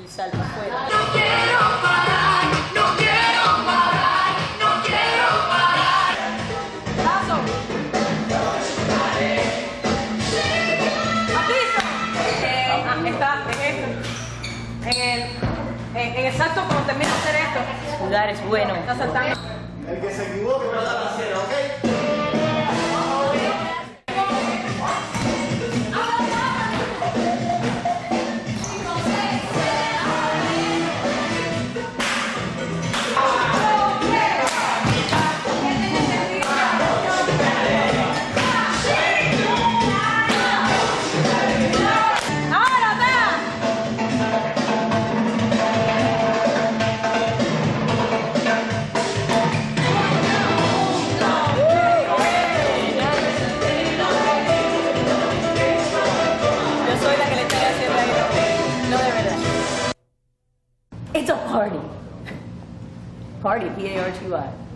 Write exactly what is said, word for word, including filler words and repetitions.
y salta afuera. No quiero parar, no quiero parar, no quiero parar. ¡Paso! ¡Aviso! Eh, ah, está en esto. En el, en, en el salto cuando termino de hacer esto. Jugar es bueno. Está saltando. El que se equivoque va a dar cero, ¿ok? It's a party. Party, P A R T Y.